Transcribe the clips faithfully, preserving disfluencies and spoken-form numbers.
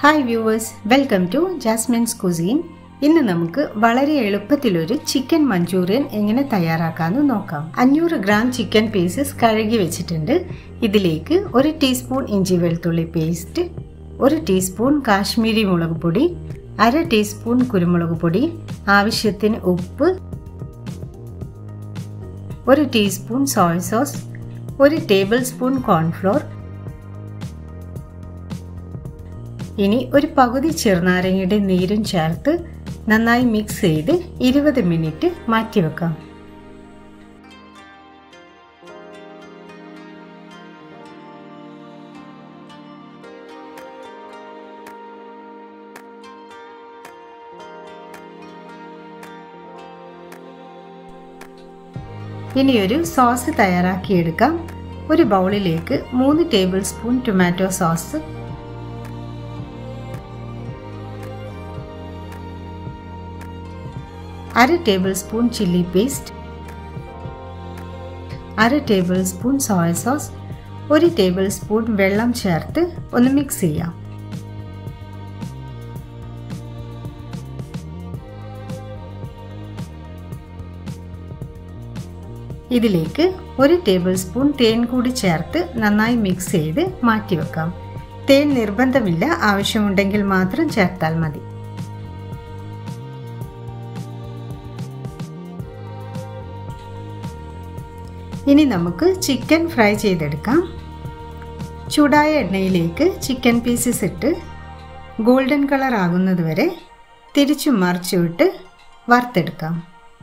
Hi viewers, welcome to Jasmine's Cuisine. ഇന്ന് നമുക്ക് വളരെ എളുപ്പത്തിൽ ഒരു ചിക്കൻ മഞ്ചൂറിയൻ എങ്ങനെ തയ്യാറാക്കാമെന്ന് നോക്കാം. അഞ്ഞൂറ് ഗ്രാം ചിക്കൻ പീസസ് കഴുകി വെച്ചിട്ടുണ്ട്. ഇതിലേക്ക് ഒരു ടീസ്പൂൺ ഇഞ്ചി വെളുത്തുള്ളി പേസ്റ്റ്, ഒരു ടീസ്പൂൺ കാശ്മീരി മുളക് പൊടി, അര ടീസ്പൂൺ കുരുമുളക് പൊടി, ആവശ്യത്തിന് ഉപ്പ്, ഒരു ടീസ്പൂൺ സോയ സോസ്, ഒരു ടേബിൾ സ്പൂൺ കോൺഫ്ലോർ. ഇനി ഒരു പകുതി ചെറുനാരങ്ങയുടെ നീരും ചേർത്ത് നന്നായി മിക്സ് ചെയ്ത് ഇരുപത് മിനിറ്റ് മാറ്റിവെക്കാം. ഇനി ഒരു സോസ് തയ്യാറാക്കിയെടുക്കാം. ഒരു ബൗളിലേക്ക് മൂന്ന് ടേബിൾ സ്പൂൺ ടൊമാറ്റോ സോസ്, അര ടേബിൾ സ്പൂൺ ചില്ലി പേസ്റ്റ്, അര ടേബിൾ സ്പൂൺ സോയ സോസ്, ഒരു ടേബിൾ സ്പൂൺ വെള്ളം ചേർത്ത് ഒന്ന് മിക്സ് ചെയ്യാം. ഇതിലേക്ക് ഒരു ടേബിൾ സ്പൂൺ തേൻ കൂടി ചേർത്ത് നന്നായി മിക്സ് ചെയ്ത് മാറ്റിവെക്കാം. തേൻ നിർബന്ധമില്ല, ആവശ്യമുണ്ടെങ്കിൽ മാത്രം ചേർത്താൽ മതി. ഇനി നമുക്ക് ചിക്കൻ ഫ്രൈ ചെയ്തെടുക്കാം. ചൂടായ എണ്ണയിലേക്ക് ചിക്കൻ പീസസ് ഇട്ട് ഗോൾഡൻ കളർ ആകുന്നത് വരെ തിരിച്ചും മറിച്ചും ഇട്ട് വറുത്തെടുക്കാം.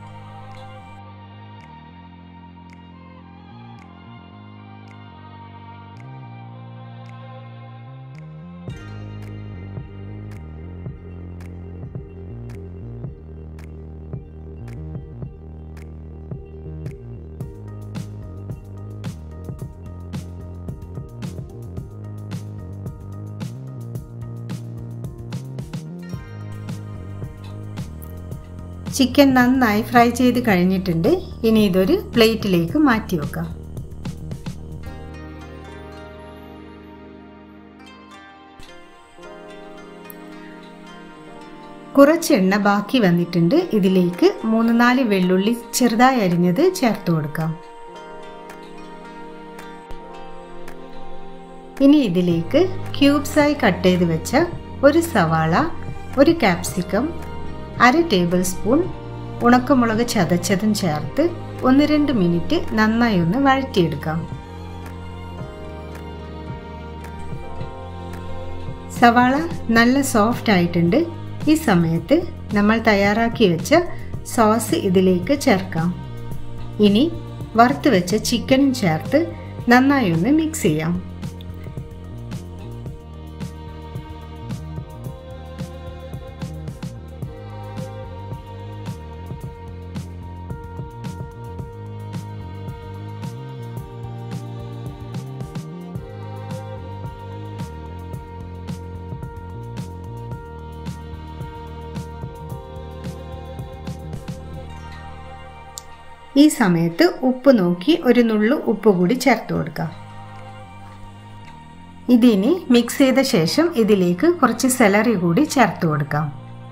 ചിക്കൻ നന്നായി ഫ്രൈ ചെയ്ത് കഴിഞ്ഞിട്ടുണ്ട്. ഇനി ഇതൊരു പ്ലേറ്റിലേക്ക് മാറ്റി വെക്കാം. കുറച്ച് എണ്ണ ബാക്കി വന്നിട്ടുണ്ട്. ഇതിലേക്ക് മൂന്ന് നാല് വെള്ളുള്ളി ചെറുതായി അരിഞ്ഞത് ചേർത്ത് കൊടുക്കാം. ഇനി ഇതിലേക്ക് ക്യൂബ്സായി കട്ട് ചെയ്ത് വെച്ച ഒരു സവാള, ഒരു കാപ്സിക്കം, അര ടേബിൾ സ്പൂൺ ഉണക്കമുളക് ചതച്ചതും ചേർത്ത് ഒന്ന് രണ്ട് മിനിറ്റ് നന്നായി ഒന്ന് വഴറ്റിയെടുക്കാം. സവാള നല്ല സോഫ്റ്റ് ആയിട്ടുണ്ട്. ഈ സമയത്ത് നമ്മൾ തയ്യാറാക്കി വെച്ച സോസ് ഇതിലേക്ക് ചേർക്കാം. ഇനി വറുത്ത് വെച്ച ചിക്കനും ചേർത്ത് നന്നായി ഒന്ന് മിക്സ് ചെയ്യാം. ഈ സമയത്ത് ഉപ്പ് നോക്കി ഒരു നുള്ളു ഉപ്പ് കൂടി ചേർത്ത് കൊടുക്കാം. ഇതിനി മിക്സ് ചെയ്ത ശേഷം ഇതിലേക്ക് കുറച്ച് സെലറി കൂടി ചേർത്ത് കൊടുക്കാം.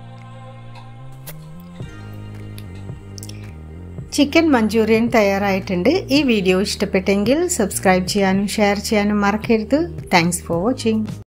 ചിക്കൻ മഞ്ചൂറിയൻ തയ്യാറായിട്ടുണ്ട്. ഈ വീഡിയോ ഇഷ്ടപ്പെട്ടെങ്കിൽ സബ്സ്ക്രൈബ് ചെയ്യാനും ഷെയർ ചെയ്യാനും മറക്കരുത്. Thanks for watching.